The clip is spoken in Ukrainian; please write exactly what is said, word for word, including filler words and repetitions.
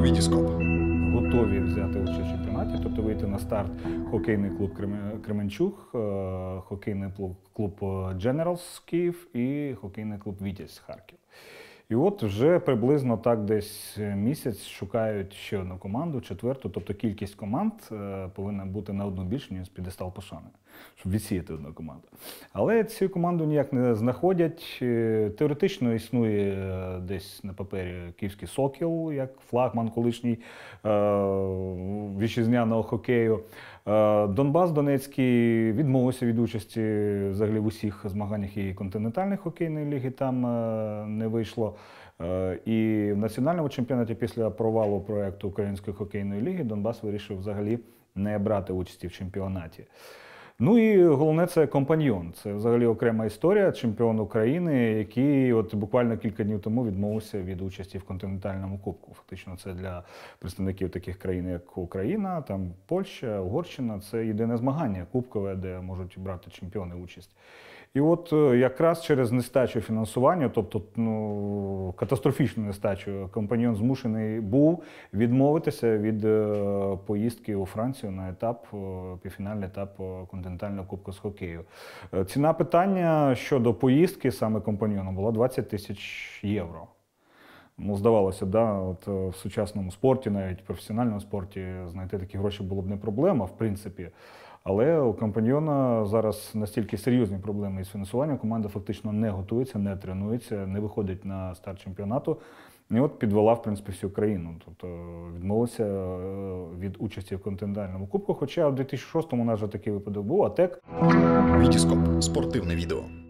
Вітіскоп. Готові взяти участь в чемпіонаті, тобто вийти на старт хокейний клуб Кременчуг, хокейний клуб Дженералс Київ і хокейний клуб Вітязь Харків. І от вже приблизно так десь місяць шукають ще одну команду, четверту, тобто кількість команд повинна бути на одну більше, ніж п'єдестал пошани, щоб відсіяти одну команду. Але цю команду ніяк не знаходять. Теоретично існує десь на папері Київський Сокіл, як флагман колишній вітчизняного хокею. Донбас Донецький відмовився від участі взагалі в усіх змаганнях і континентальної хокейної ліги, там не вийшло. І в національному чемпіонаті після провалу проєкту Української хокейної ліги Донбас вирішив взагалі не брати участі в чемпіонаті. Ну і головне – це компаньйон. Це взагалі окрема історія, чемпіон України, який от буквально кілька днів тому відмовився від участі в континентальному кубку. Фактично це для представників таких країн, як Україна, там Польща, Угорщина. Це єдине змагання кубкове, де можуть брати чемпіони участь. І от якраз через нестачу фінансування, тобто ну, катастрофічну нестачу, компаньйон змушений був відмовитися від е, поїздки у Францію на етап, е, півфінальний етап континентального кубку з хокею. Е, ціна питання щодо поїздки саме компаньйону була двадцять тисяч євро. Ну, здавалося, да, от в сучасному спорті, навіть професіональному спорті, знайти такі гроші було б не проблема, в принципі. Але у компаньйона зараз настільки серйозні проблеми із фінансуванням, команда фактично не готується, не тренується, не виходить на старт чемпіонату. І от підвела, в принципі, всю країну. Тобто відмовилася від участі в континентальному кубку, хоча в дві тисячі шостому у нас вже такий випадок був, АТЕК. Вітіскоп. Спортивне відео.